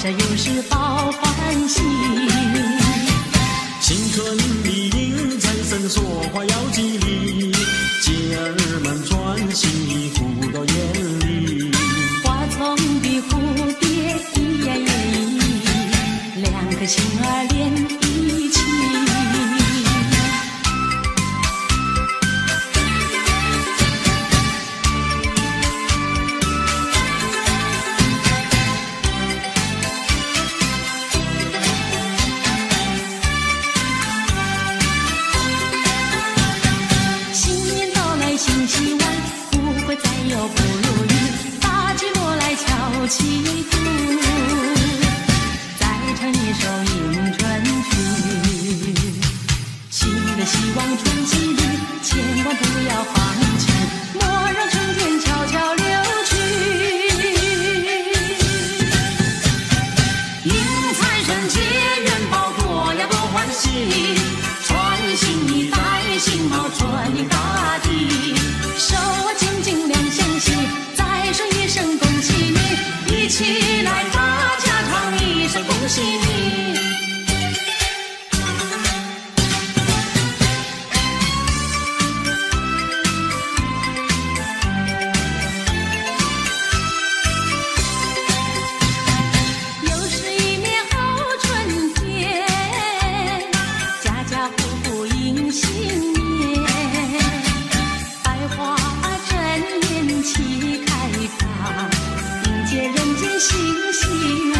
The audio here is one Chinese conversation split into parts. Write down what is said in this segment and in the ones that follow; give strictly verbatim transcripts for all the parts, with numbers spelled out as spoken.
这又是报欢喜。 新春里迎财神，说话要吉利，姐儿们穿新衣服到眼里。 花丛的蝴蝶一呀也一，两颗心儿连一起。新希望不会再有不如意，把寂寞来敲起鼓，再唱一首迎春曲。新的希望春季里，千万不要放弃，莫让春天悄悄流去。迎财神接元宝，多呀多欢喜，穿新衣戴新帽，春迎大地。手啊紧紧两相惜，再说一声恭喜你，一起来大家唱一声恭喜你。又是一年好春天，家家户户迎新年，百花齐开放，迎接人间新希望。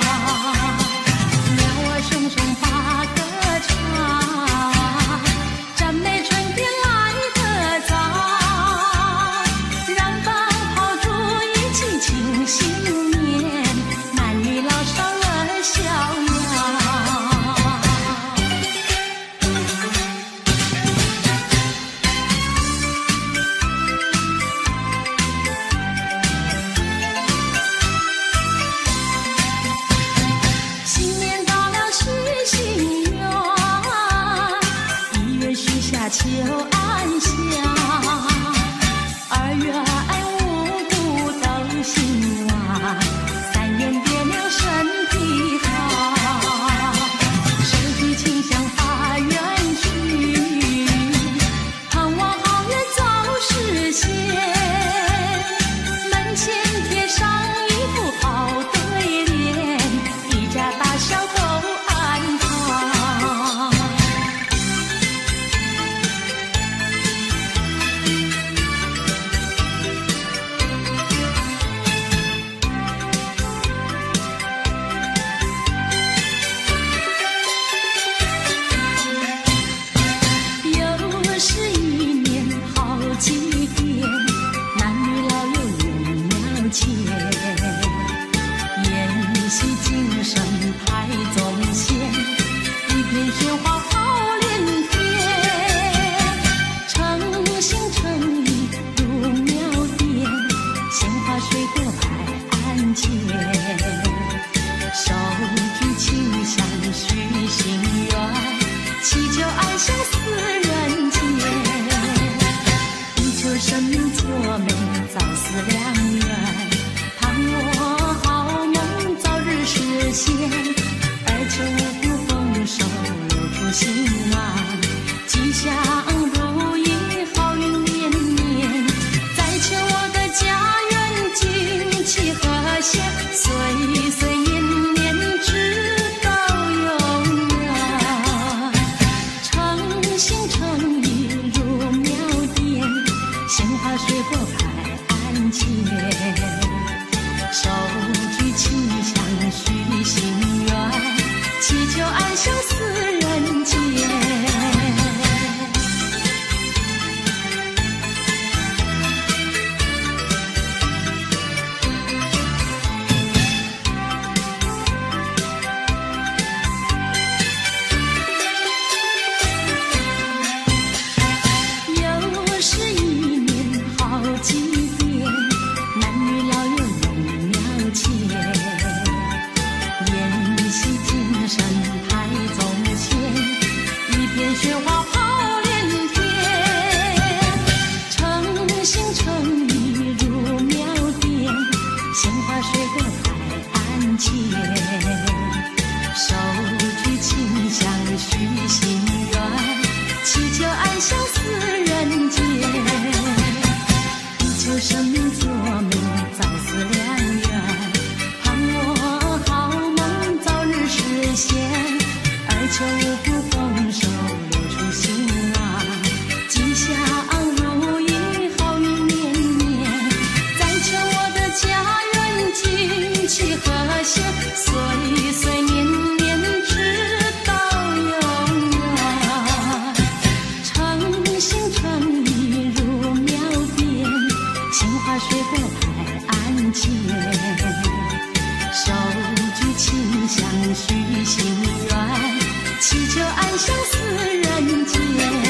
鸟儿声声把歌唱，赞美春天来得早，让放炮竹一起庆新年，男女老少乐逍遥。求安详，二月五谷都兴旺，三元爹娘身体好，手举清香发愿去，盼望好愿早实现，门前贴上一副好对联，一家大小都安康。宴席精神排宗宪，一片喧哗好连天，诚心诚意入庙殿，鲜花水果摆案前，手举清香许心愿，祈求爱相思人间，以求生命作美早似良缘，盼我好梦早日实现，而求五谷丰收露出心安，吉祥如意好运连绵，再求我的家园景气和谐，岁岁年年直到永远，诚心诚意入庙殿，鲜花水果摆案前，手举清香许心愿，祈求安享死人间。 手举清香许心愿，祈求安享四人间，以求生命作美早似良缘，盼我好梦早日实现，而求五谷丰收留出心安，吉祥如意好运绵绵，再求我的家园景气和谐，岁岁年年直到永远，诚心诚意如妙典，杏花水果太安静，手举清香许心愿，祈求安享四人间。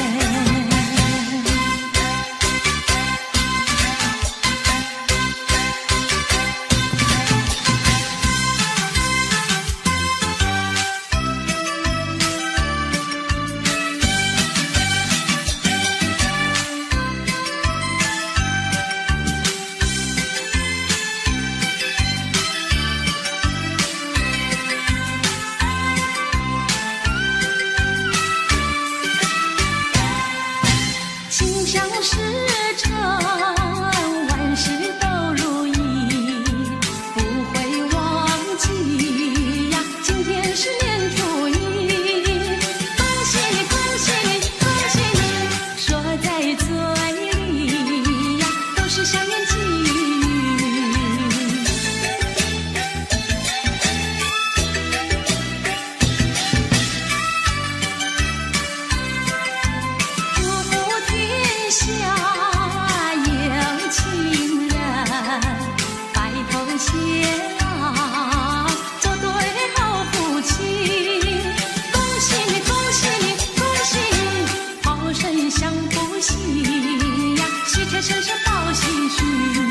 心想事成，万事都如意，不会忘记呀。今天是年初一，恭喜你，恭喜你，恭喜你，说在嘴里呀，都是祥言吉语。祝福天下有情人，白头偕老，做对好夫妻。恭喜你，恭喜你，恭喜你，好生享福喜呀，喜却生生报喜讯。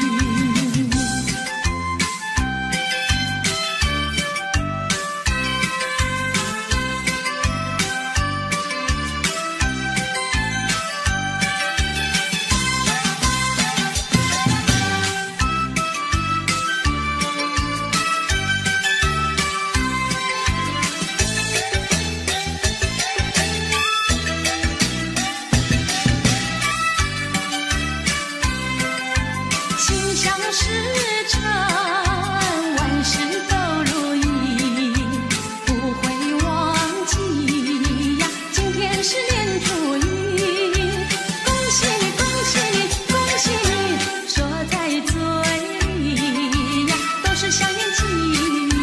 心想事成，万事都如意，不会忘记呀。今天是年初一，恭喜你，恭喜你，恭喜你，说在嘴里呀，都是祥言吉语。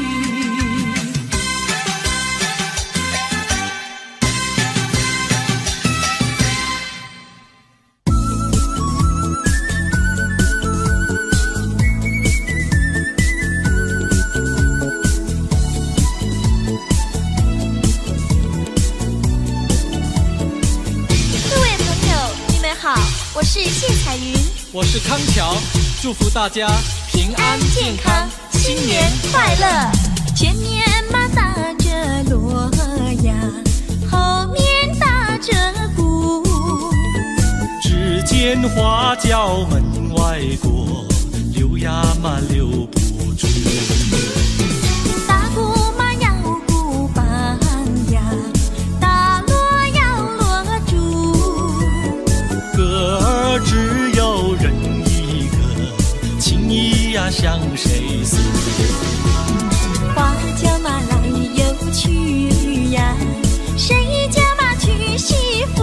各位朋友，你们好，我是谢彩云， 我是康桥，祝福大家平安健康， 新年快乐！前面马打着锣呀，后面打着鼓， 只见花轿门外过，溜呀嘛溜不住。 打鼓嘛要鼓棒呀，打锣要锣珠， 歌儿只有人一个，情意呀向谁诉？ 花轿嘛来又去呀，谁家嘛娶媳妇？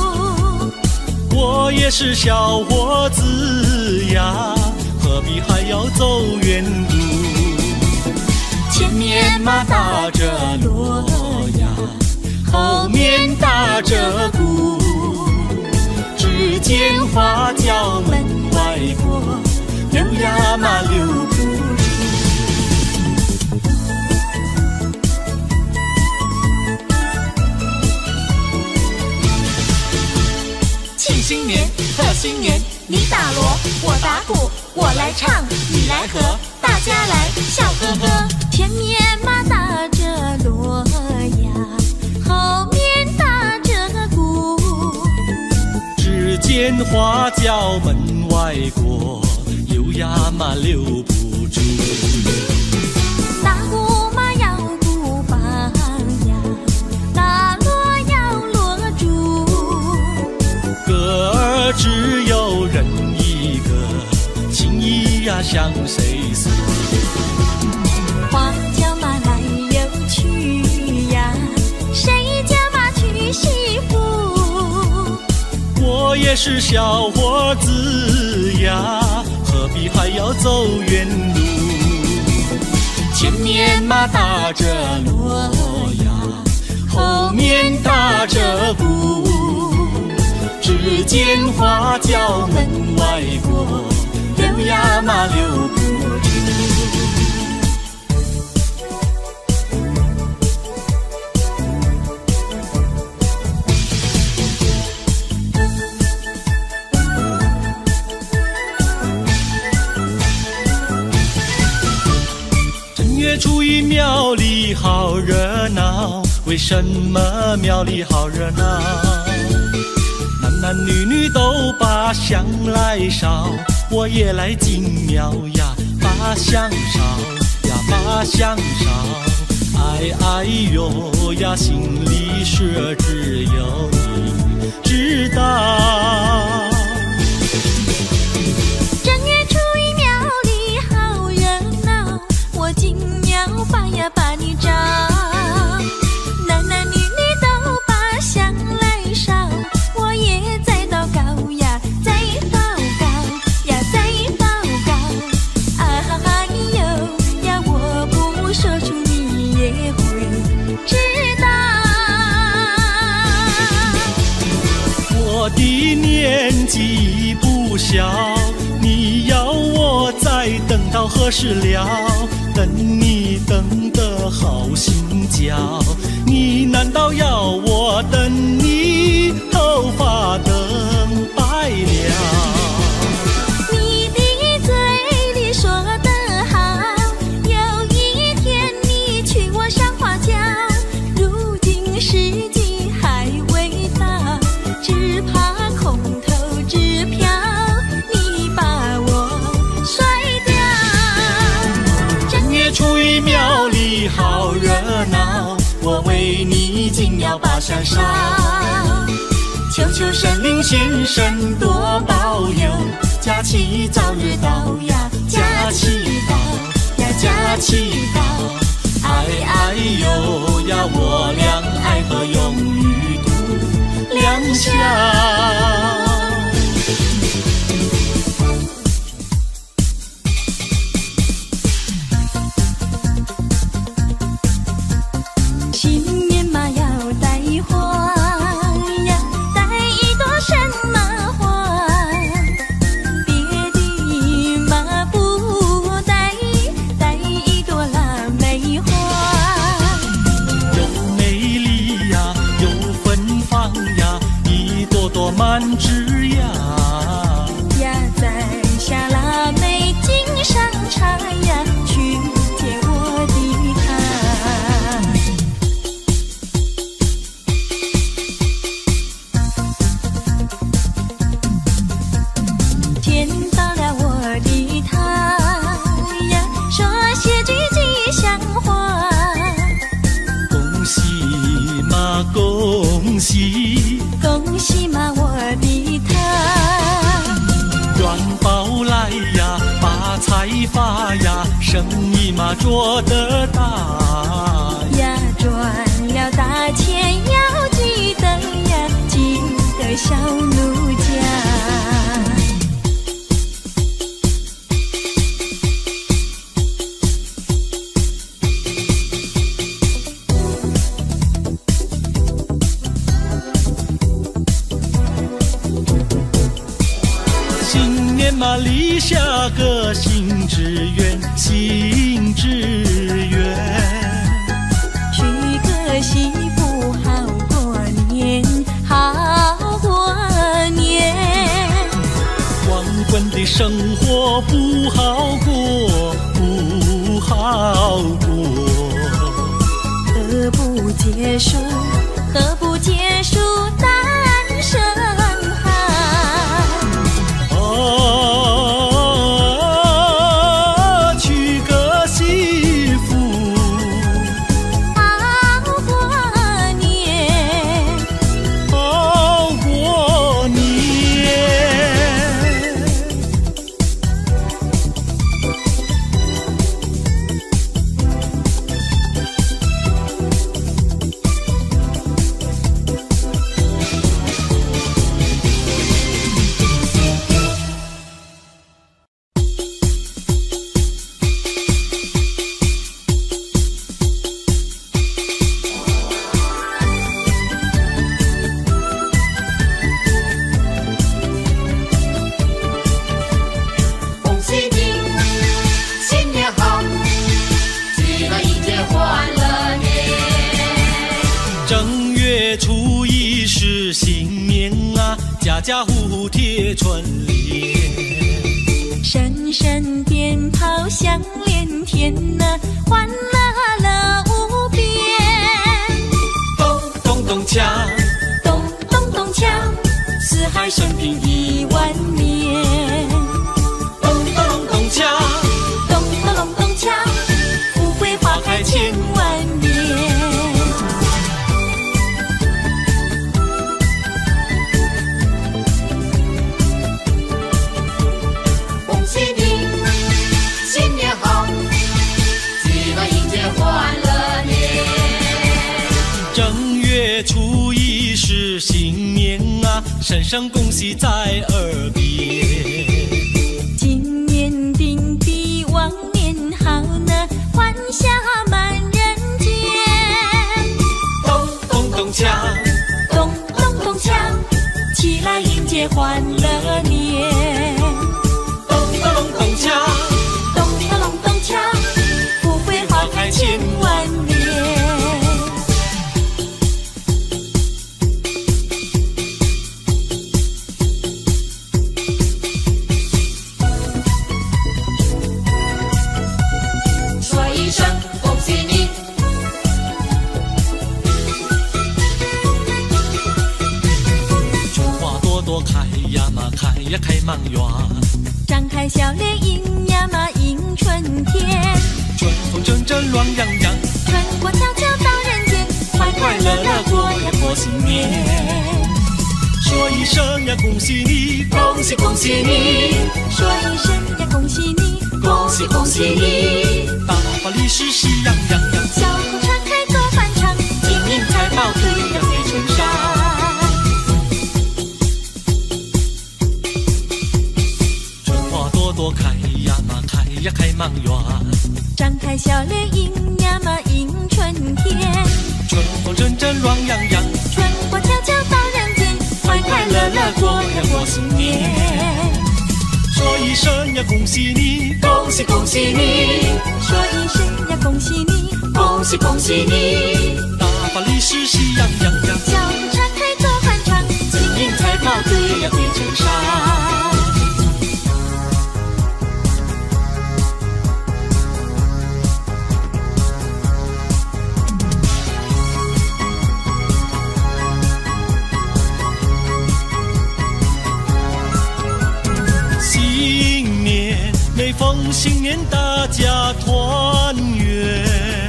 我也是小伙子呀，何必还要走远路？ 前面嘛打着锣呀， 后面打着鼓，只见花轿门外过，溜呀嘛溜不住。 庆新年，贺新年，你打锣，我打鼓，我来唱，你来和，大家来笑呵呵。前面嘛打着锣呀，后面打着鼓， 只见花轿门外过，溜呀嘛溜不住。 打鼓向谁诉？ 花轿马来又去呀，谁家马娶媳妇？ 我也是小伙子呀，何必还要走远路？前面马打着锣呀，后面打着鼓，只见花轿门外过，溜呀嘛溜不住。月初一庙里好热闹，为什么庙里好热闹？男男女女都把香来烧，我也来进庙呀，把香烧呀，把香烧。哎哎呦呀，心里事只有你知道。 把呀把你找，男男女女都把香来烧，我也在祷告呀，在祷告呀，在祷告。哎呦呀，我不说出你也会知道。 我的年纪不小，你要我再等到何时了？等你等得好心焦，你难道要我等你头发等白了？ 你的嘴里说得好，有一天你娶我上花轿，如今时机还未到，只怕空头支票你把我甩掉。 初一庙里好热闹，我为你紧要把香烧，求求神灵先生多保佑，假期早日到呀，假期到呀，假期到。哎哎呦呀，我俩爱河永与度良宵。满枝呀呀，在下腊梅井上插呀，去接我的他。见到了我的他呀，说些句吉祥话。 恭喜嘛，恭喜， 恭喜嘛，我的他， 元宝来呀，发财发呀，生意嘛做得大呀，赚了大钱要记得呀，记得小奴家。 嘛立下个新志愿，新志愿， 娶个媳妇好过年，好过年。 光棍的生活不好过，不好过。 何不结束？何不结束单身？ 哦，娶个媳妇， 好过年， 好过年。 正月初一是新年啊，家家户户贴春联。 声声鞭炮响连天呐，欢乐乐无边。 咚咚咚锵， 咚咚咚锵，四海升平一万年。 咚咚咚锵， 咚咚咚咚锵，富贵花开千万年。 恭喜你，新年好，鸡来迎接欢乐年。 正月初一是新年啊，声声恭喜在耳边。 今年定比往年好呢，欢笑满人间。 咚咚咚锵， 咚咚咚锵，起来迎接欢乐年。 咚咚咚锵， 咚咚咚锵，富贵花开千万年。 说一声恭喜你， 春花朵朵开呀嘛，开呀开满园。 张开笑脸迎呀嘛迎春天， 春风阵阵暖洋洋， 春光悄悄到人间，快快乐乐过呀过新年。 说一声呀恭喜你， 恭喜恭喜你，说一声呀恭喜你，恭喜恭喜你。 大发利是喜洋洋洋， 笑口常开多欢畅，金银财宝对呀对春上。 春花朵朵开呀嘛，开呀开满园。 张开笑脸迎呀嘛迎春天， 春风阵阵暖洋洋， 春光悄悄到人间，快快乐乐过呀过新年。 说一声呀恭喜你， 恭喜恭喜你，说一声呀恭喜你，恭喜恭喜你。 大发利是喜洋洋洋， 笑口常开多欢畅，金银财宝对呀对春上。 新年每逢新年大家团圆。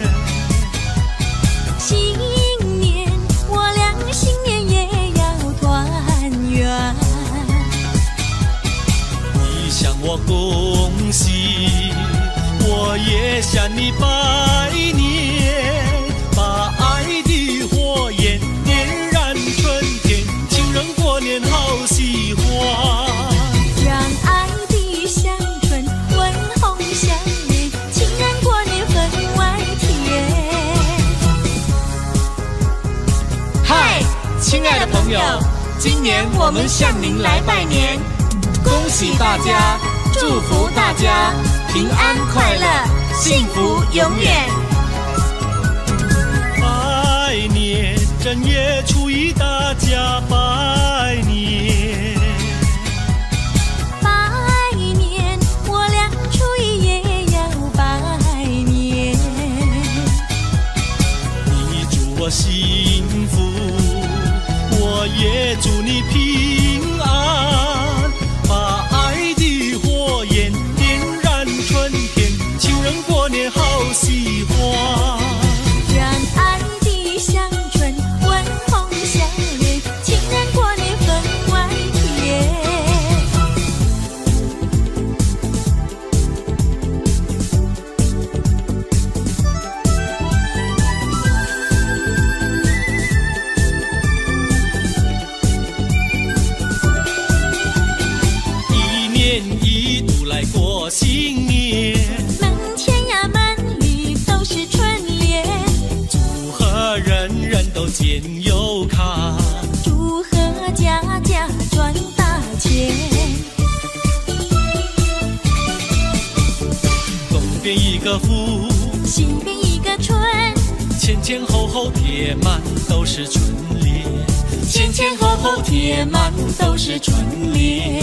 新年我俩新年也要团圆。 你向我恭喜，我也向你拜年，把爱的火焰点燃春天，情人过年好喜欢。 让爱的香醇温红相连，情人过年分外甜。 嗨，亲爱的朋友，今年我们向您来拜年，恭喜大家，祝福大家平安快乐，幸福永远。 拜年，正月初一大家拜年。 拜年，我俩初一也要拜年。 你祝我幸福，我也祝你平安，把爱的火焰点燃春天，情人过年好喜欢。 让爱的香醇温红相连，情人过年分外甜。 一年一度来过新年， 满天呀满里都是春联， 祝贺人人都见有看， 祝贺家家赚大钱。 东边一个福， 西边一个春， 千前后后贴满都是春联， 前前后后贴满都是春联。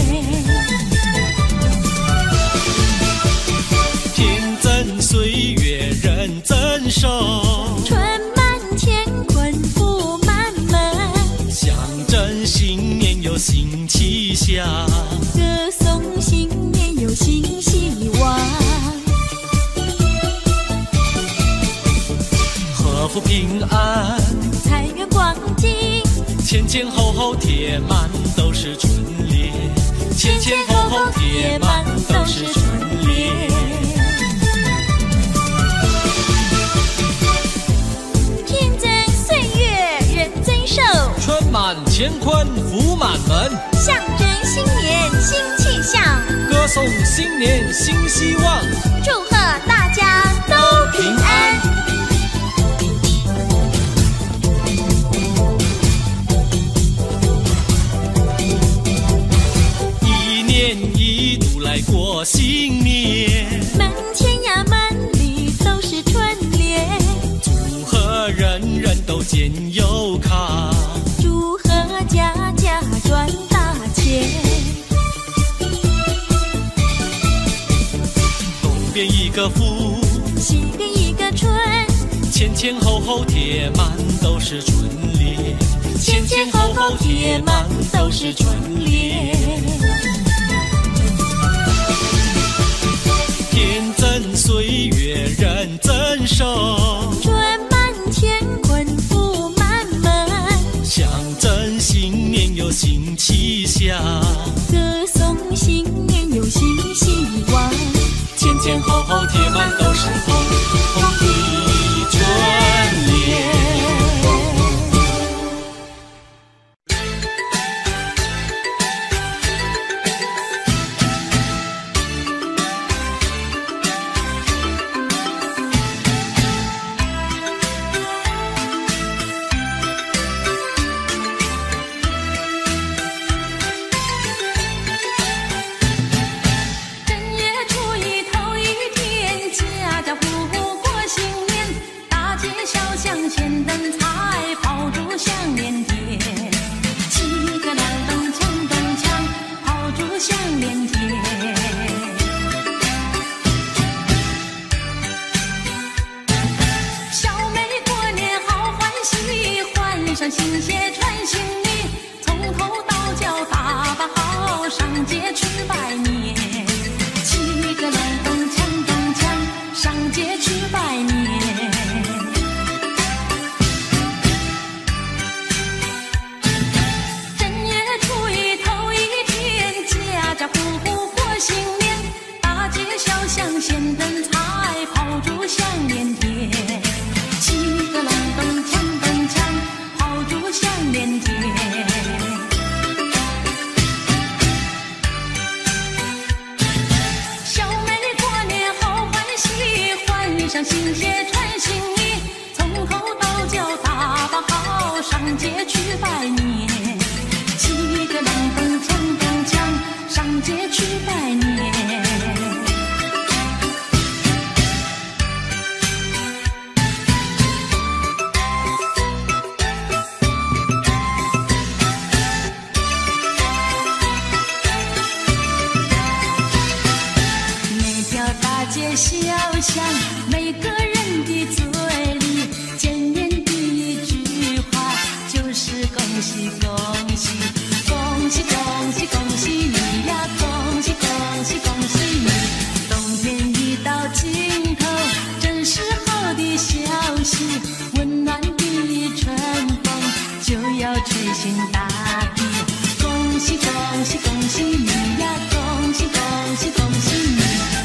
天增岁月人增寿， 春满乾坤福满门， 象征新年有新气象， 歌颂新年有新希望。 贺福平安， 财源广进， 前前后后贴满都是春联，前前后后贴满都是春联。 天增岁月人增寿， 春满乾坤福满门， 象征新年新气象， 歌颂新年新希望， 祝贺大家都平安。 一年一度来过新年， 门前呀门里都是春联， 祝贺人人都健又康， 祝贺家家赚大钱。 东边一个福， 西边一个春， 前前后后贴满都是春联，前前后后贴满都是春联。天增岁月人增寿， 春满乾坤福满门， 象征新年有新气象， 歌颂新年有新希望。 前前后后贴满都是红红的春联。 新鞋穿新衣，从头到脚打扮好，上街去拜年。七个隆咚锵咚锵，上街去拜年。正月初一头一天，家家户户过新年，大街小巷鲜灯彩，炮竹响连天。七个隆咚锵咚锵，炮竹响连天。小妹过年好欢喜，换上新鞋穿新衣，从头到脚打扮好，上街去拜年。七个隆咚锵咚锵，上街去拜年。小巷，每个人的嘴里见面第一句话就是恭喜恭喜，恭喜恭喜恭喜你呀，恭喜恭喜恭喜你。冬天一到尽头，正是好的消息，温暖的春风就要吹醒大地。恭喜恭喜恭喜你呀，恭喜恭喜恭喜你。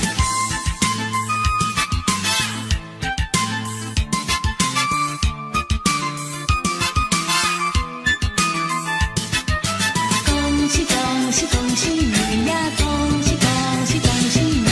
恭喜恭喜你呀，恭喜恭喜恭喜你。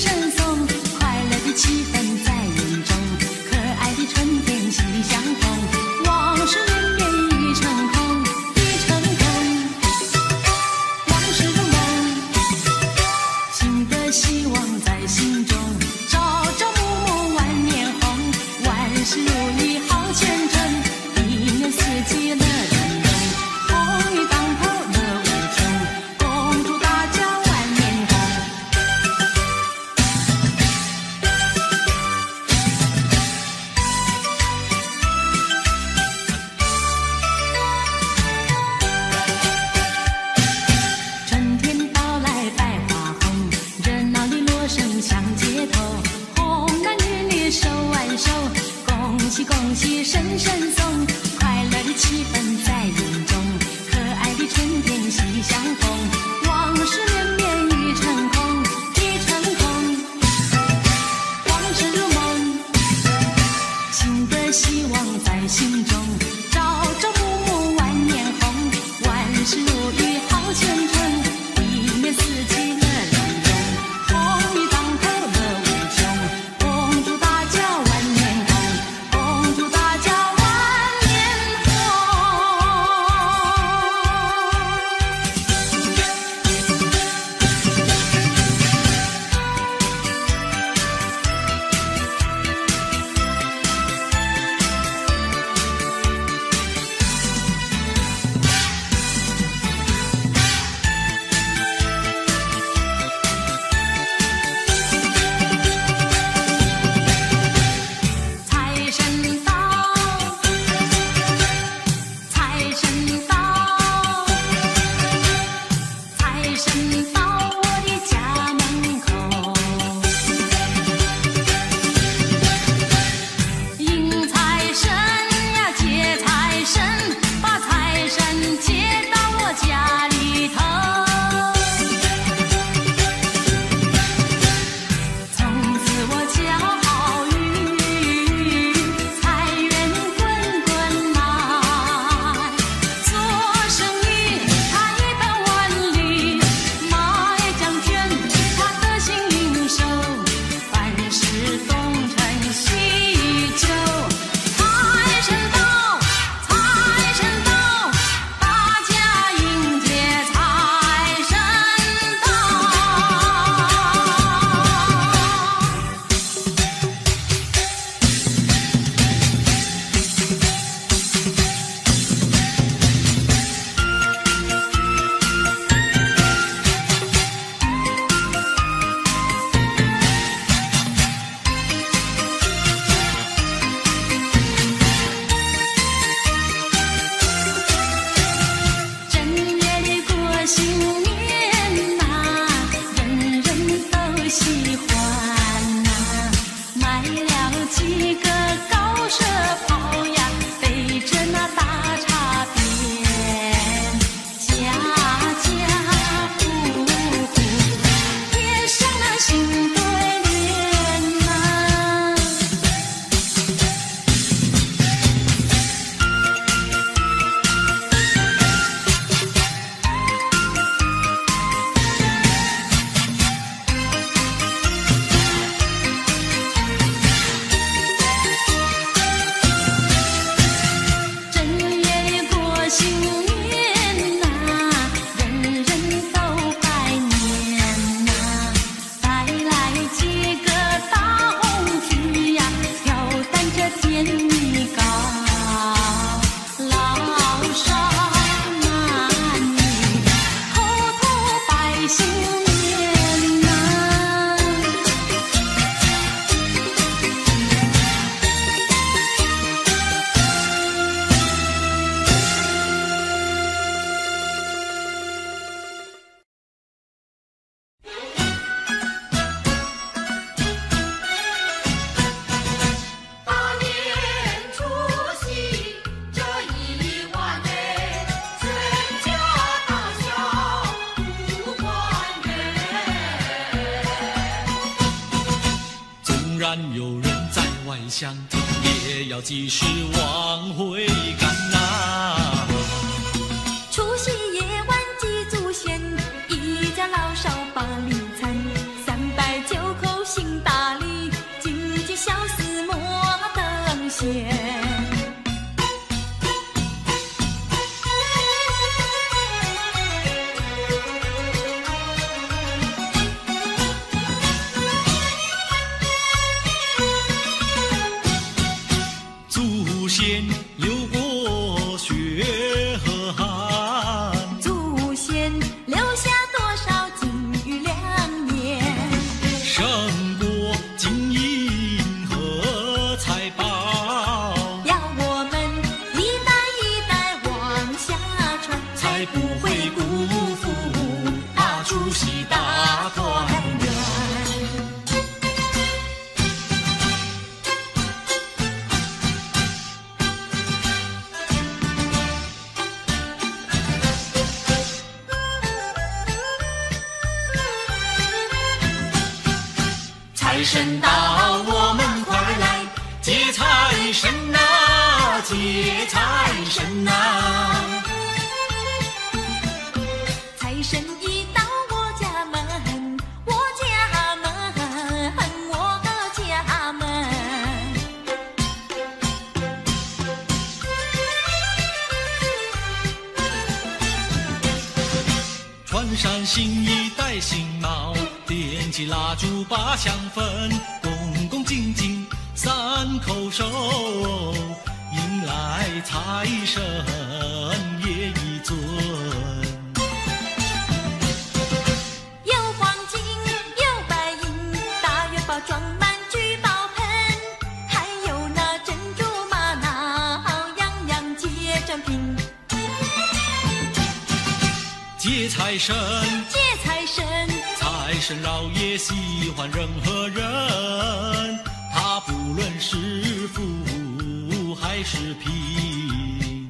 声送，快乐的气氛在眼中，可爱的春天喜相逢，往事绵绵已成空，已成空。往事如梦，新的希望在心中，朝朝暮暮万年红，万事如意好前程，一年四季乐融融，风雨当头乐无穷，恭祝大家万年红。春天到来百花红，热闹的锣声响街头，红男绿女手挽手，恭喜恭喜声声送，快乐的气氛在眼中，可爱的春天喜相逢，往事绵绵已成空，已成空。往事如梦，新的希望在心中，朝朝暮暮万年红，万事如意好前程，一年四季乐融融，风雨当头乐无穷，恭祝大家万年红，恭祝大家万年红。财神到，财神到，财神到我的家门口，迎财神呀接财神，把财神接到我家里头。从此我家好运，财源滚滚来，做生意他一本万利，买奖券他得心应手，凡事东成西就。财神到，财神到，大家迎接财神到。正月里过新年呐，人人都喜欢呐，买了几个高射炮呀，背着那大茶鞭，家家户户贴上那新对联呐。正月里过新年呐，人人都拜年呐，带来几个大红旗呀，挑担着甜米糕，老少男女口头拜新年呐。 大年初七这一晚哎，全家大小不团圆。 纵然有人在外乡听，也要及时往回赶呐、 除夕夜晚祭祖先，一家老少把礼参，三拜九叩财神到，我们快来接财神呐，接财神呐！ 财神一到我家门，我家门，我的家门。 穿上新衣，戴新帽，点起蜡烛把香焚，恭恭敬敬三叩首，迎来财神爷一尊。 有黄金，有白银，大元宝装满聚宝盆，还有那珍珠玛瑙，样样皆珍品。 接财神， 接财神， 财神老爷喜欢任何人，他不论是富还是贫。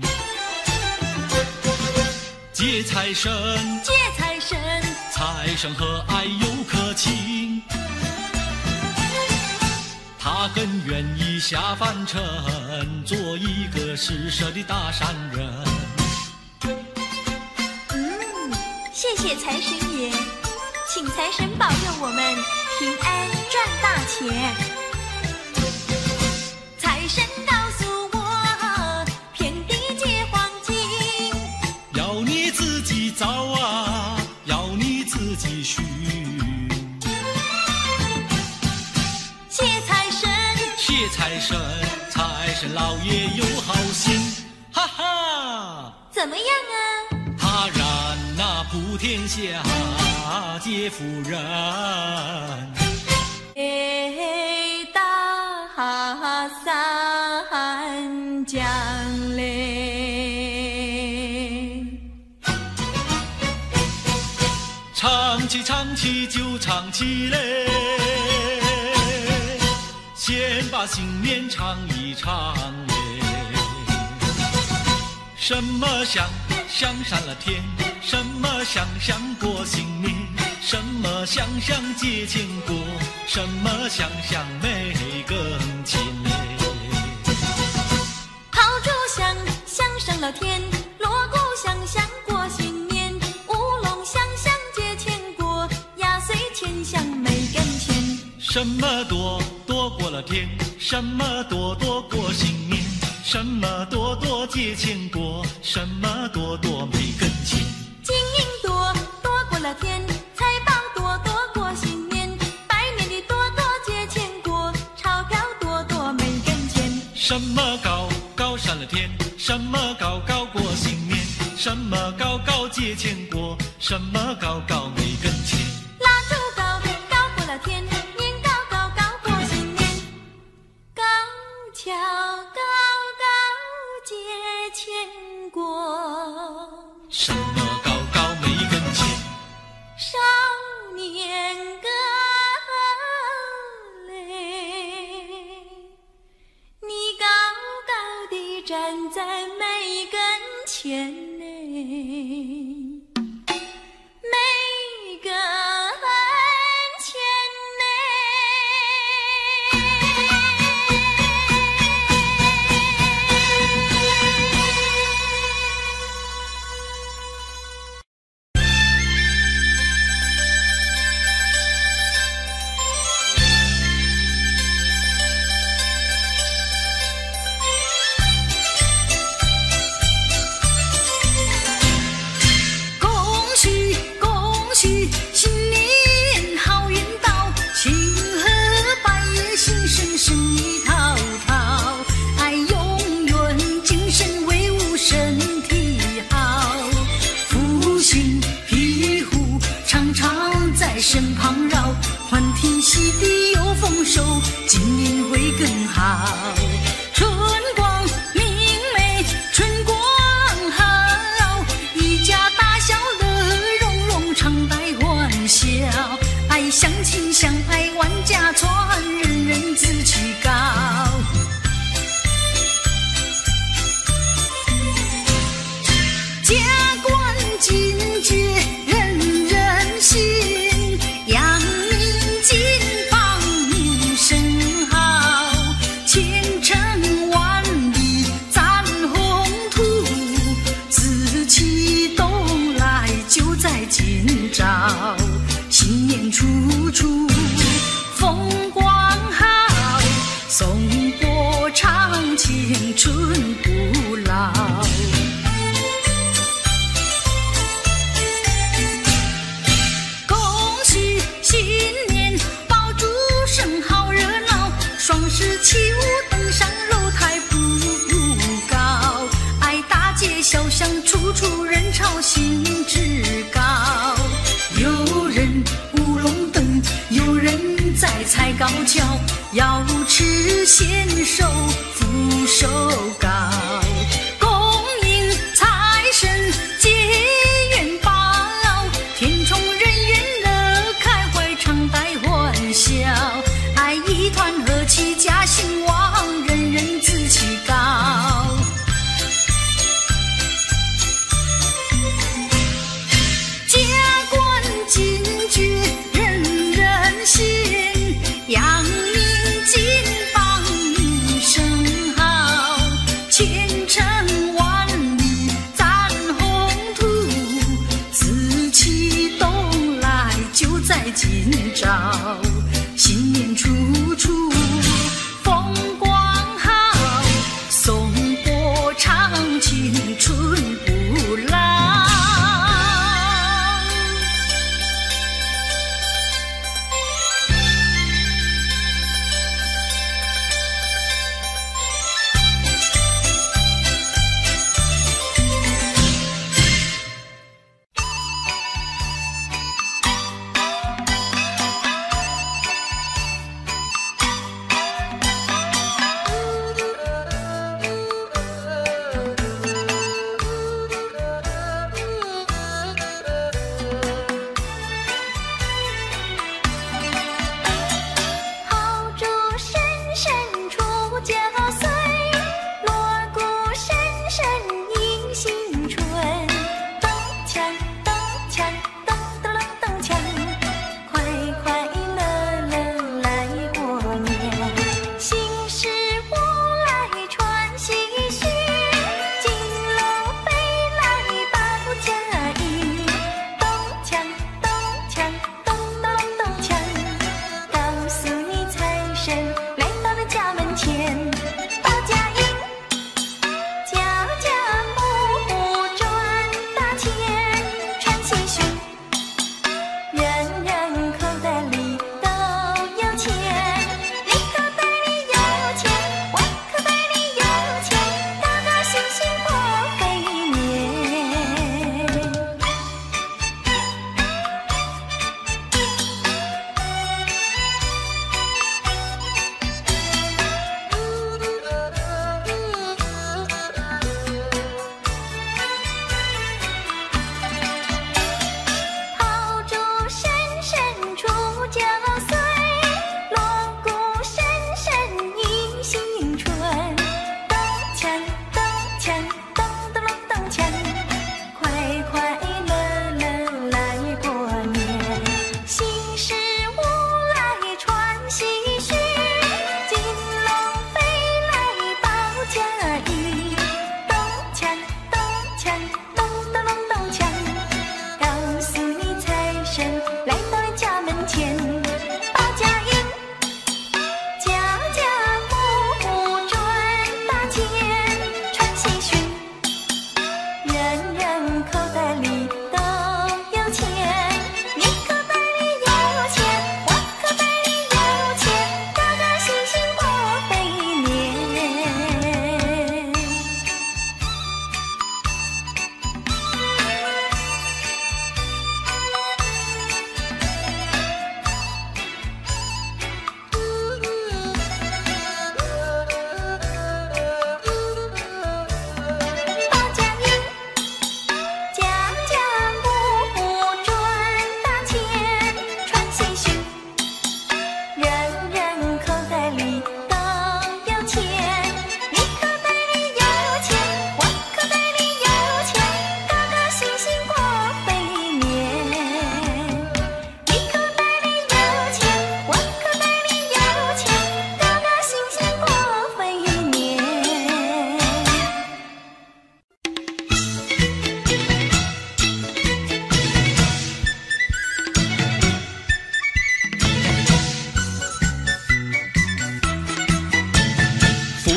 接财神， 接财神， 财神和蔼又可亲，他更愿意下凡尘，做一个施舍的大善人。 谢谢财神爷，请财神保佑我们平安赚大钱。财神告诉我，遍地皆黄金， 要你自己找啊，要你自己寻。 谢财神， 谢财神，财神老爷有好心，哈哈！ 怎么样啊？ 他让那普天下皆富人。 哎，大伞降嘞！ 唱起唱起就唱起嘞，先把新年唱一唱嘞。什么香？香上了天，什么香香过新年，什么香香结千果，什么香香没更亲嘞。 炮竹响，响上了天，锣鼓响，响过新年，乌龙响，响结千果，压岁钱响没跟前。 什么多多过了天，什么多多过新年，什么多多结千果，什么多多没跟前。 金银多多过了天，财宝多多过新年，百年的多多结千果，钞票多多没跟前。 什么高高上了天，什么高高过新年，什么高高结千果，什么高高没跟前。 蜡烛高高过了天，年高高高过新年，高跷高高结千果。 什么高高没跟前？ 少年歌嘞，你高高地站在每跟前嘞，每跟前身旁绕，欢天喜地有丰收，今年会更好。春光明媚，春光好，一家大小乐融融，常带欢笑。爱相亲相爱万家传，人人志气高。家官进爵，人人信。扬名金榜名青春不老。恭喜新年，爆竹声好热闹，双十起舞登上楼台步高，爱大街小巷处处人潮兴致高。有人舞龙灯，有人在踩高跷，瑶池纤手福寿高，恭迎财神结元宝，天宠人缘乐开怀常带欢笑，爱一团和气家兴旺，人人志气高。加官进爵人人喜，扬名金榜名声好，前程万里展宏图，紫气东来就在今朝，新年处处风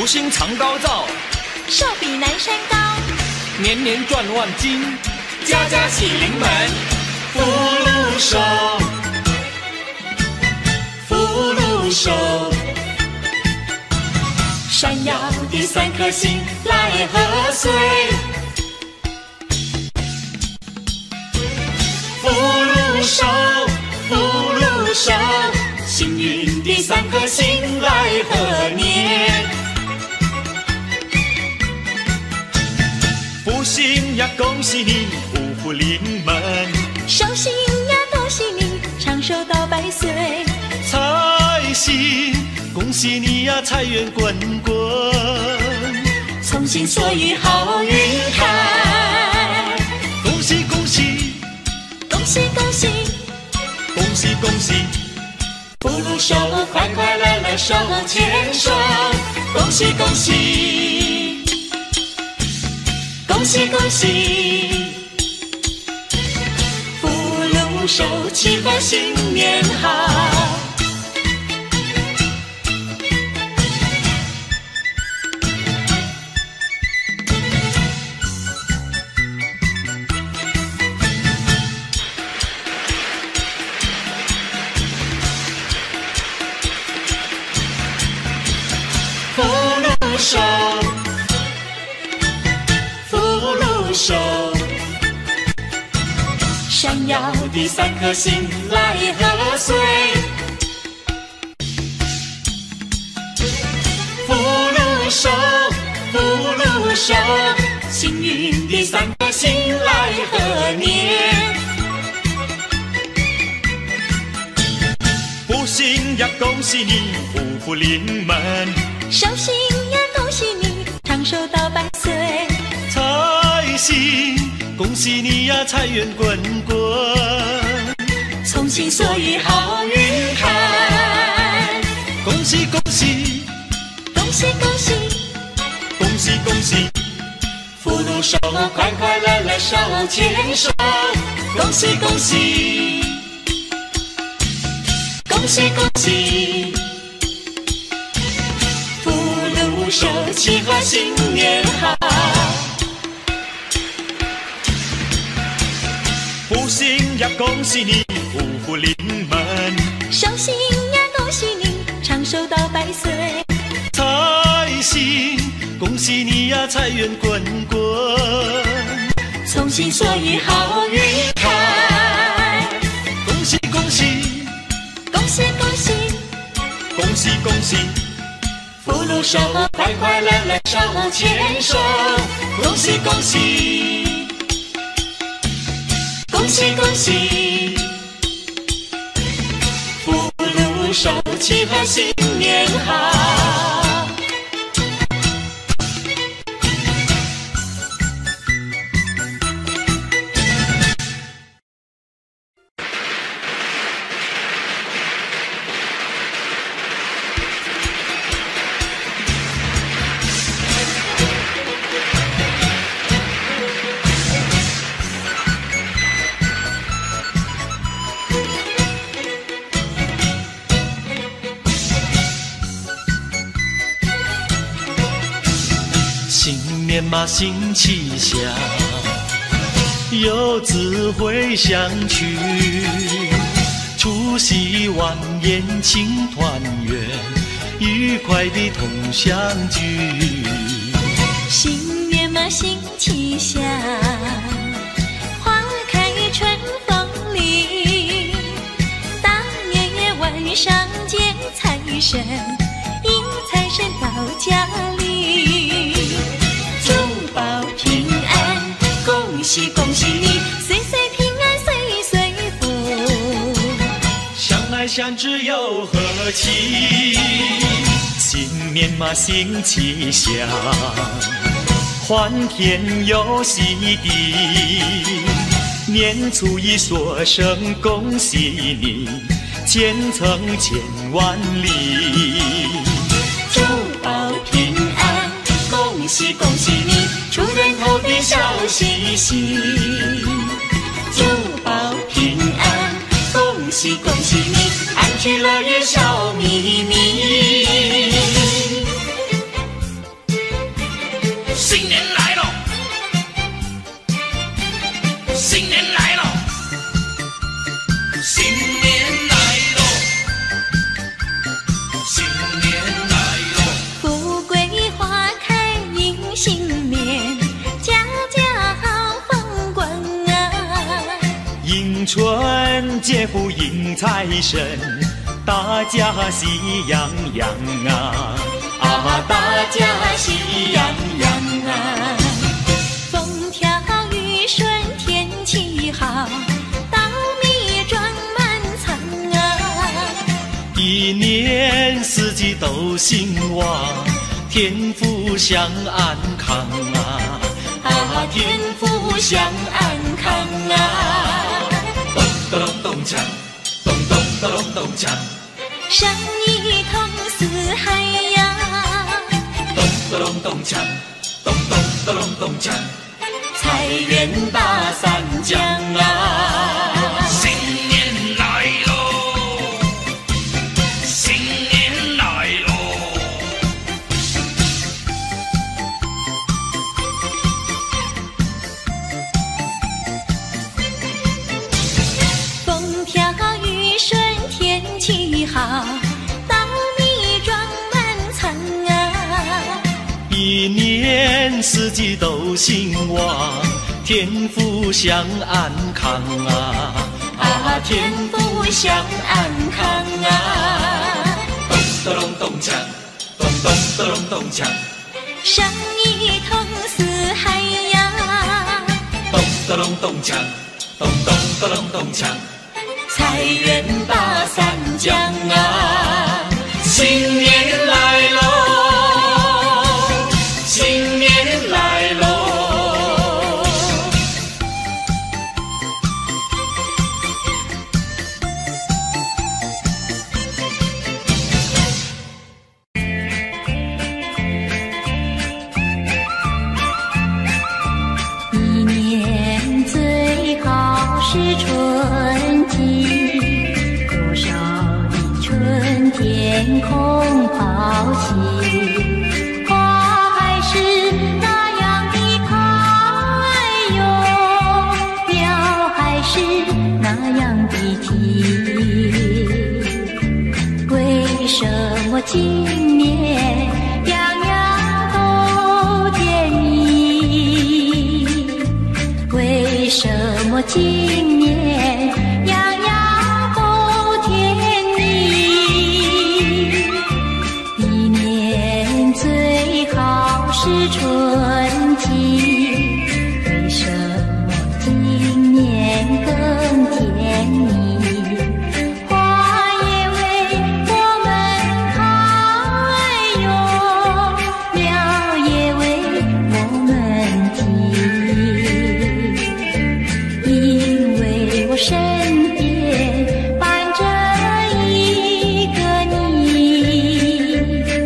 福星常高照， 寿比南山高， 年年赚万金， 家家喜临门。福禄寿，福禄寿，闪耀的三颗星来贺岁。福禄寿，福禄寿，幸运的三颗星来贺年。 福星呀，恭喜你，五福临门。 寿星呀，恭喜你，长寿到百岁。 财星，恭喜你呀，财源滚滚。 从心所欲好运开， 恭喜恭喜， 恭喜恭喜， 恭喜恭喜， 福禄寿，快快乐乐手牵手。恭喜恭喜，恭喜恭喜，福禄寿，祈贺新年好。福禄寿，福禄寿，闪耀的三颗星来贺岁。福禄寿，福禄寿，幸运的三颗星来贺年。 福星呀，恭喜你，五福临门。 寿星呀，恭喜你，长寿到百岁。 财星，恭喜你呀，财源滚滚。 从心所欲好运开， 恭喜恭喜， 恭喜恭喜， 恭喜恭喜， 福禄寿，快快乐乐手牵手。恭喜恭喜，恭喜恭喜，福禄寿，祈贺新年好。 福星呀，恭喜你，五福临门。 寿星呀，恭喜你，长寿到百岁。 财星，恭喜你呀，财源滚滚。 从心所欲好运开， 恭喜恭喜， 恭喜恭喜， 恭喜恭喜， 福禄寿，快快乐乐手牵手。恭喜恭喜，恭喜恭喜，福禄寿，祈贺新年好。 新年嘛，新气象，有智慧相聚，除夕晚宴庆团圆，愉快的同相聚。 新年嘛，新气象，花开春风里，大年夜晚上见财神，迎财神到家里， 珠宝平安，恭喜恭喜你， 岁岁平安岁岁福， 相爱相知又和气，新年嘛新气象，欢天又喜地，年初一说声恭喜你，前程千万里。 珠宝平安，恭喜恭喜你，出人头地笑嘻嘻。珠宝平安，恭喜恭喜你，安居乐业笑眯眯。 接福迎财神，大家喜洋洋啊！啊，大家喜洋洋啊！ 风调雨顺天气好，稻米装满仓啊！ 一年四季都兴旺，天福享安康啊！啊，天福享安康啊！咚咚咚锵，咚咚咚咚锵， 生意通四海呀！ 咚咚咚锵，咚咚咚咚锵，财源大三江啊！新年来喽，新年来喽！ 风调雨顺天气好，稻米装满仓啊！ 一年四季都兴旺，天福享安康啊！啊，天福享安康啊！咚咚咚锵，咚咚咚咚锵， 生意通四海呀！ 咚咚咚锵，咚咚咚咚锵，财源大三江啊！新年来喽！新年来喽！ 一年最好是春季，多少的春天空抛弃，花还是那样的开哟，鸟还是那样的啼。为什么今年样样都甜蜜？为什么今年样样都甜蜜？一年最好是春季，为什么今年更甜蜜？花也为我们开哟，鸟也为我们啼。因为我身边伴着一个你，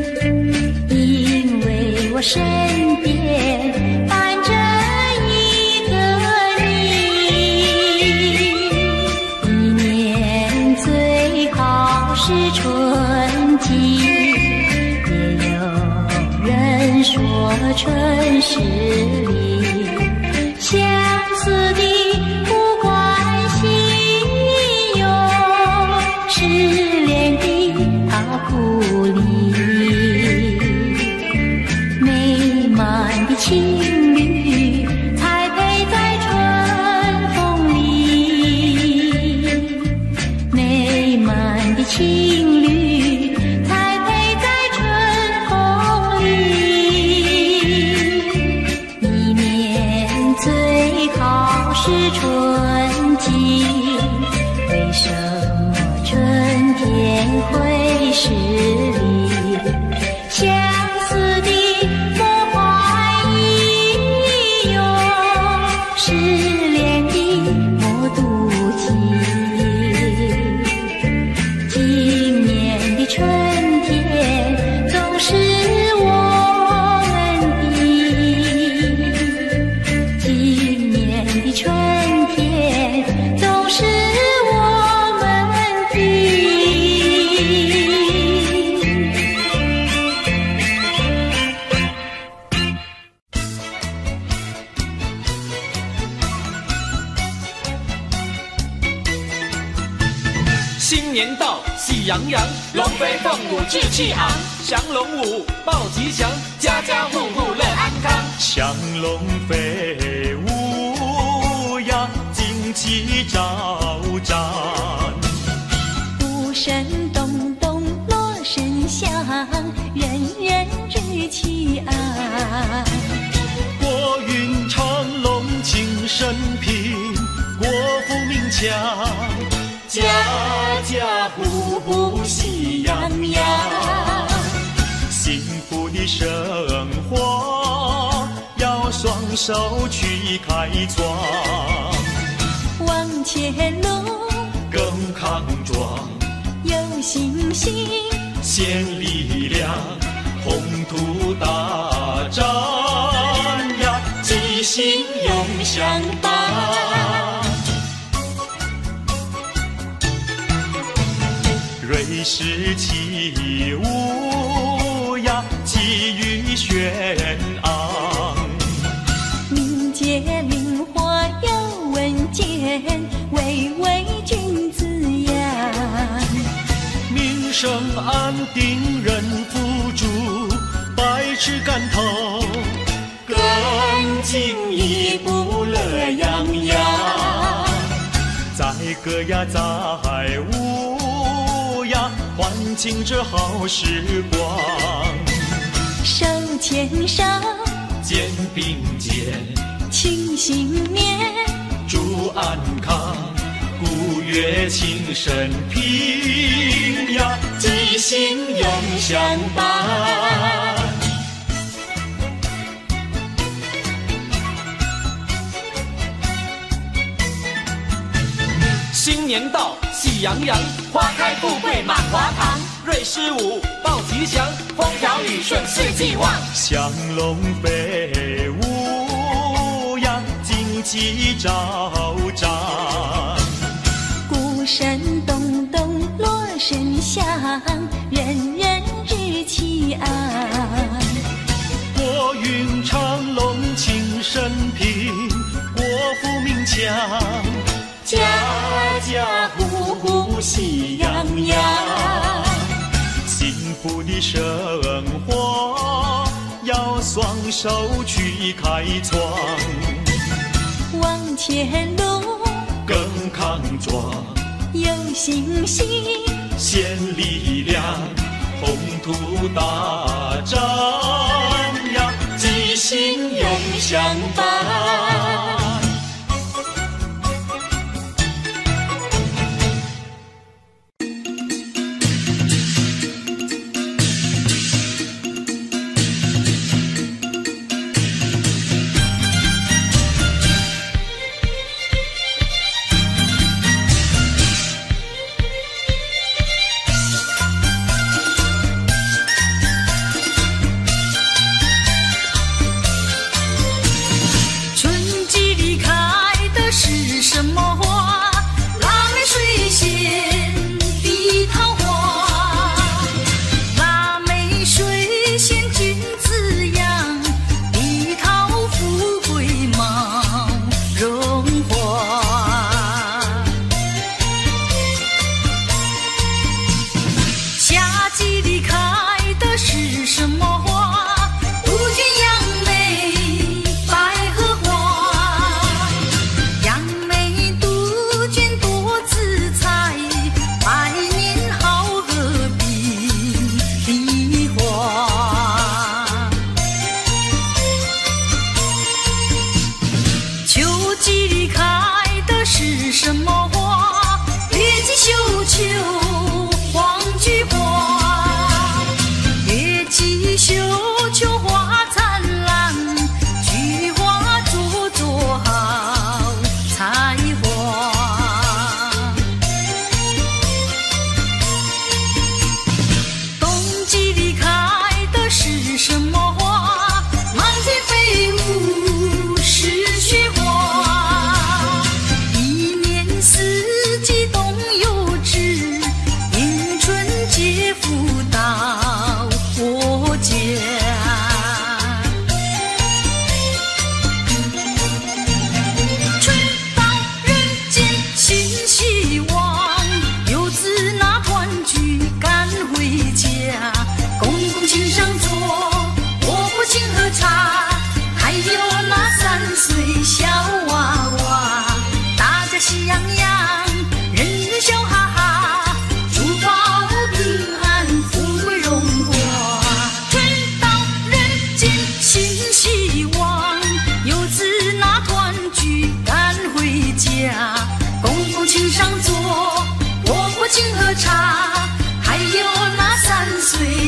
因为我身边伴着一个你。一年最好是春季，也有人说春是里相思的不关心哟，失恋的他故里，美满的情侣才配在春风里，美满的情侣才配在春风里。一年最好是春季，为什么春天会是里相思的莫怀疑哟，失恋的莫妒忌。今年的春天总是我们的，今年的春天总是我们的。 新年到，喜洋洋，龙飞凤舞志气昂，降龙舞报吉祥，家家户户乐安康。 祥龙飞舞呀，旌旗招展。 声咚咚锣声响，人人知其安。 国运昌隆庆生平，国富民强， 家家户户喜洋洋。 幸福的生活要双手去开创， 往前路更康壮， 有信心， 献力量，宏图大展呀，吉星永相伴。瑞士起舞呀，气宇轩昂， 民间灵活有稳健，巍巍君子扬。 民生安定人富足，百尺竿头更进一步乐洋洋。 载歌呀载舞呀，欢庆这好时光。 手牵手， 肩并肩， 庆新年， 祝安康，古乐庆生平呀， 吉星永相伴。 新年到，喜洋洋，花开富贵满华堂。瑞士舞报吉祥，风调雨顺四季旺。 祥龙飞舞呀，旌旗招展。 鼓声咚咚锣声响，人人知其安。 国运昌隆庆生平，国富民强， 家家户户喜洋洋。 幸福的生活要双手去开创， 往前路更康壮， 有信心， 献力量，宏图大展呀，吉星永相伴。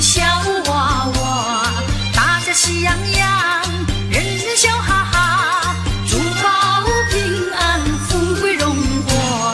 小娃娃，大家喜洋洋，人人笑哈哈，祝报平安，富贵荣华。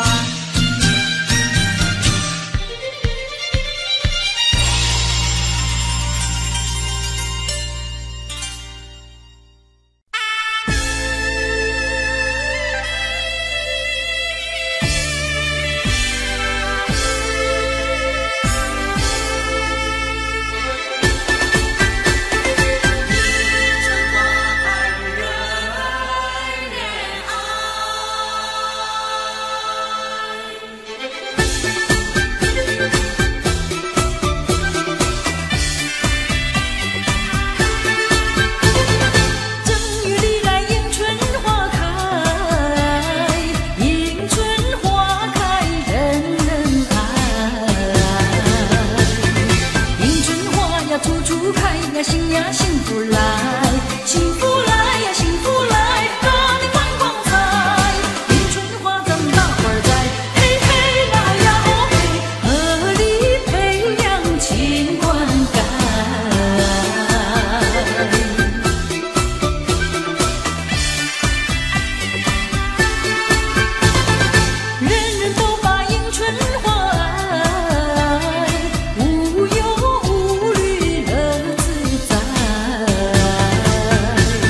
幸呀幸福来，幸福来呀幸福来，把你放光彩。迎春花咱们大伙儿栽，嘿嘿那呀哦嘿，合力培养情灌溉。人人都把迎春花爱，无忧无虑乐自在。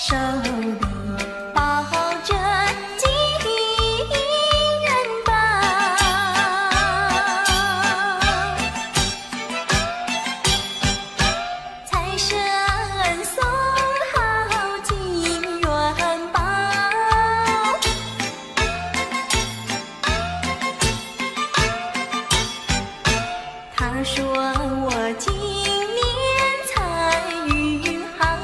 手里抱着金元宝，财神送好金元宝，他说我今年财运好，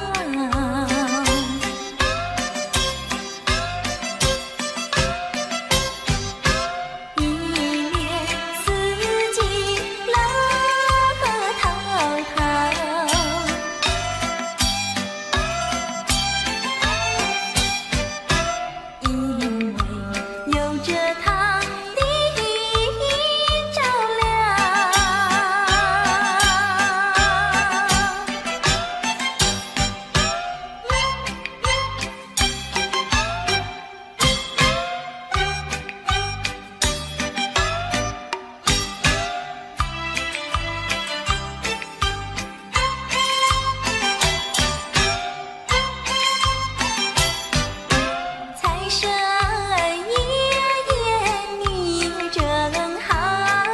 一年四季乐陶陶，因为有着他的照料。财神爷爷你真好，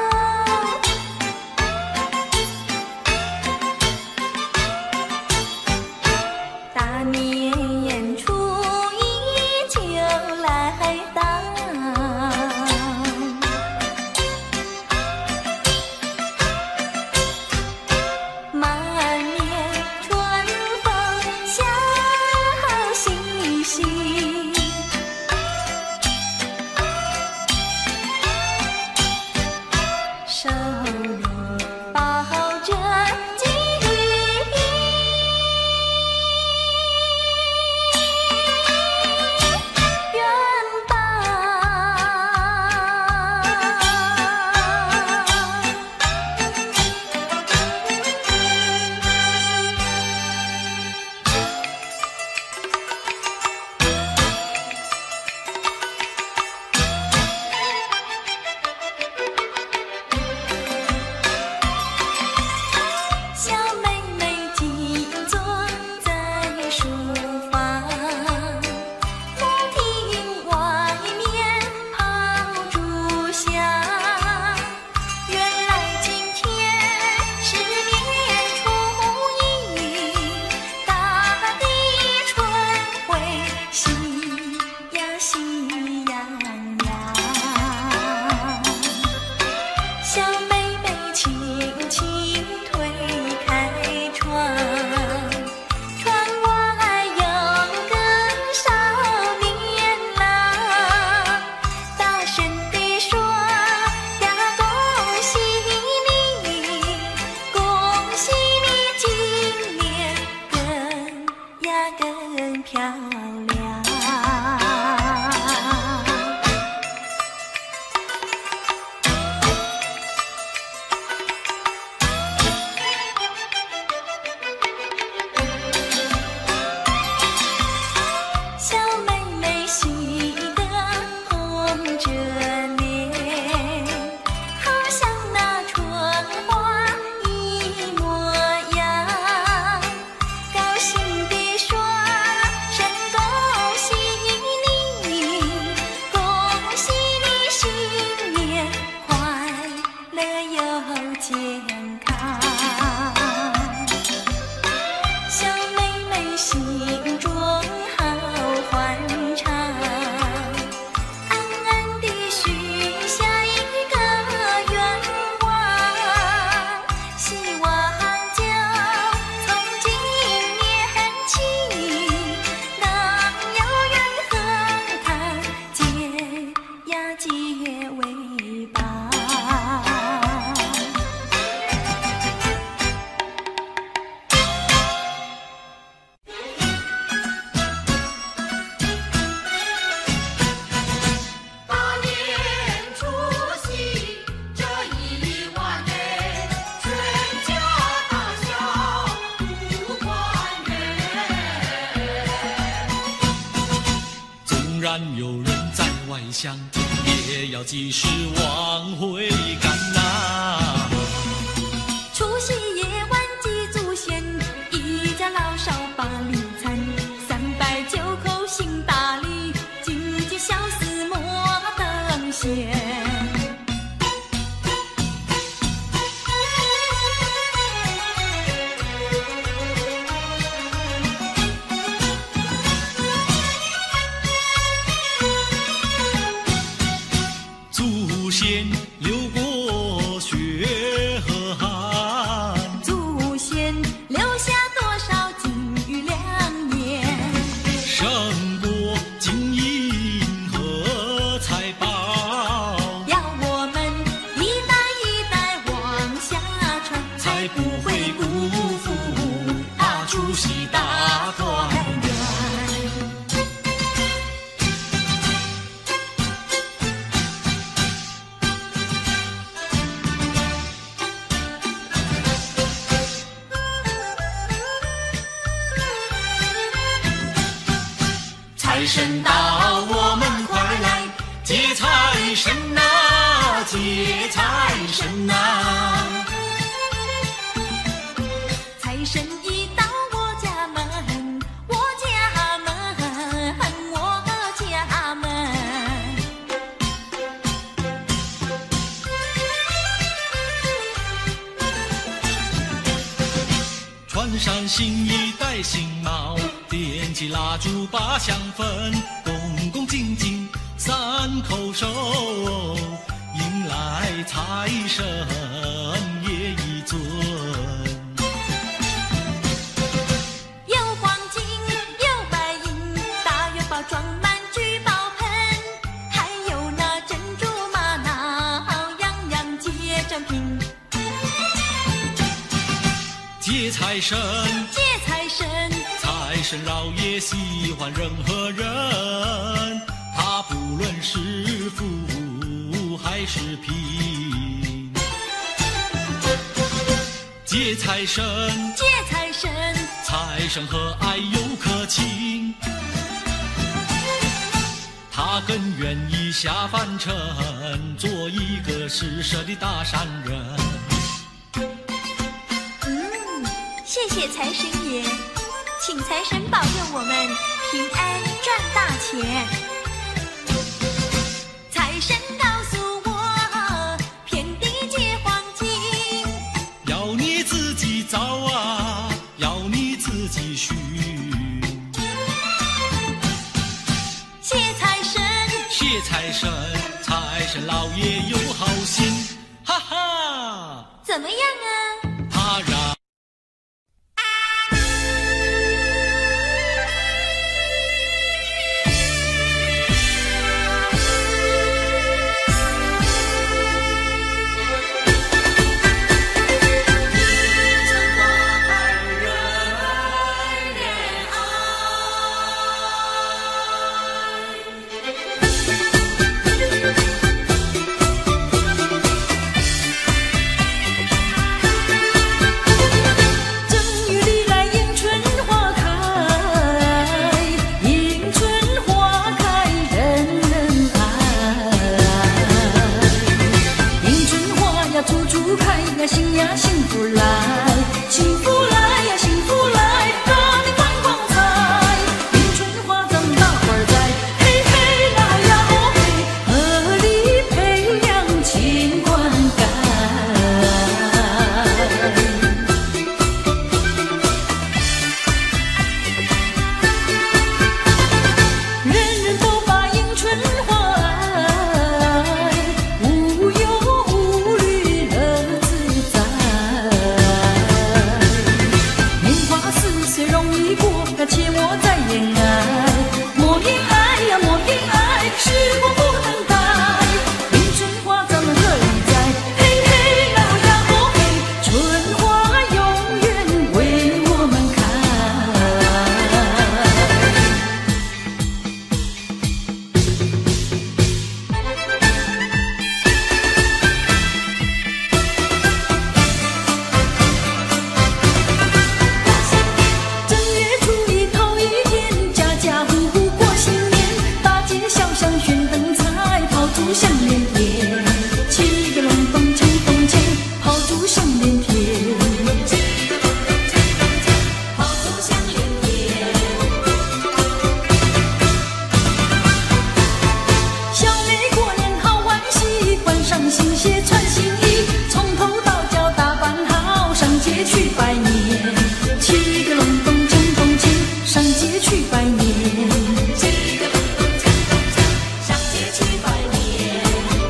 大年初一就来到，满面春风笑嘻嘻，手里抱着金元宝。小妹妹静坐在书房，不听外面炮竹响。原来今天是年初一，大地春回喜呀喜洋洋。小妹妹轻轻推开窗，窗外有个少年郎，大声地说呀恭喜你，恭喜你今年更呀更漂亮。小妹妹喜得红着脸，好像那春花一模样，高兴地说声恭喜你，恭喜你新年快乐又健康。小妹妹心中好欢畅，暗暗地许下一个愿望，希望就从今年起，能有缘和他结呀结为伴。 大年除夕这一晚内，全家大小不团圆。 纵然有人在外乡，也要及时往回赶呐、 除夕夜晚祭祖先，一家老少把礼参，三拜财神到，我们快来接财神呐、啊，接财神呐、啊。 财神一到我家门，我家门，我家门。 穿上新衣，戴新帽，点起蜡烛，把香焚，恭恭敬敬三叩首，迎来财神爷一尊。 有黄金，有白银，大元宝装满聚宝盆，还有那珍珠玛瑙，样样皆珍品。 接财神， 接财神， 财神老爷喜欢任何人，他不论是富还是贫。接财神， 接财神， 财神和蔼又可亲，他更愿意下凡尘，做一个施舍的大善人。 谢谢财神爷，请财神保佑我们平安赚大钱。财神告诉我，遍地皆黄金， 要你自己找啊，要你自己寻。 谢财神， 谢财神，财神老爷有好心，哈哈， 怎么样啊？ 他让。 心呀，幸福来，幸福来呀，幸福来，让你放光彩。迎春花咱们大伙儿栽，嘿嘿来呀哦嘿，合力培养勤灌溉。人人都把迎春花爱，无忧无虑乐自在。年华似水容易过，可切莫再恋爱。莫恋爱呀，莫恋爱，时光不等待。迎春花咱们合力栽，嘿嘿来呀哦嘿，春花永远为我们开。正月初一头一天，家家户户过新年，大街小巷悬灯彩，炮竹响连天，七个隆咚锵咚锵，炮竹响连天，炮竹响连天。小妹过年好欢喜，换上新鞋穿新衣，从头到脚打扮好，上街去拜年。七个隆咚锵咚锵，上街去拜年。七个隆咚锵咚锵，上街去拜年。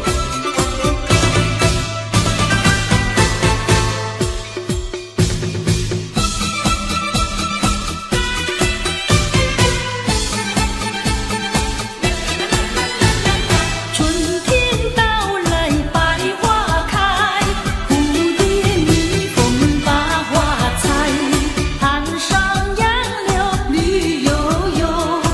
春天到来百花开，蝴蝶蜜蜂把花采，岸上杨柳绿油油，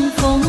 风